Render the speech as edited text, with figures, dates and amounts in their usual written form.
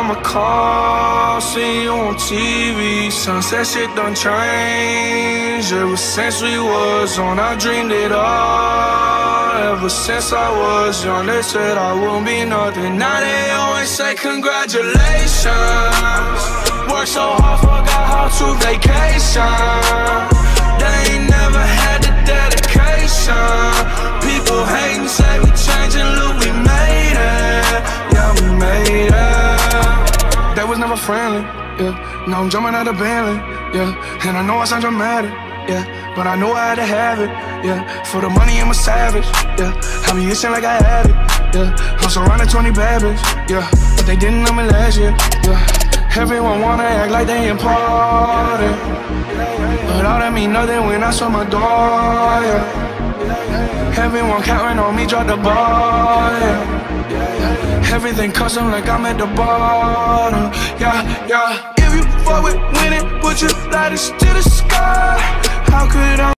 my car, see you on TV. Sunset shit done changed. Ever since we was on, I dreamed it all. Ever since I was young, they said I won't be nothing. Now they always say congratulations. Worked so hard, forgot how to vacation. They ain't never had the dedication. People hating, say we changing, look, we made it. Yeah, we made it. They was never friendly, yeah. Now I'm jumping out of Bentley, yeah. And I know I sound dramatic, yeah, but I know I had to have it, yeah. For the money, I'm a savage, yeah. I be itching like I had it, yeah. I'm surrounded 20 bad bitches, yeah. But they didn't know me last year, yeah. Everyone wanna act like they important, but all that mean nothing when I saw my door, yeah. Everyone counting on me, drop the ball, yeah. Everything custom like I'm at the bottom, yeah, yeah. If you fuck with winning, put your lighters to the sky. How could I